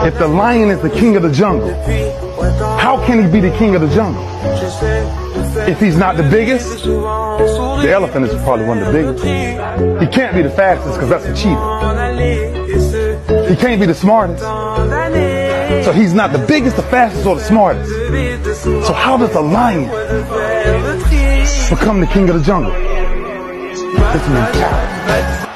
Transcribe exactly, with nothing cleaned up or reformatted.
If the lion is the king of the jungle, how can he be the king of the jungle? If he's not the biggest, the elephant is probably one of the biggest. He can't be the fastest because that's a cheetah. He can't be the smartest. So he's not the biggest, the fastest, or the smartest. So how does a lion become the king of the jungle? His mentality.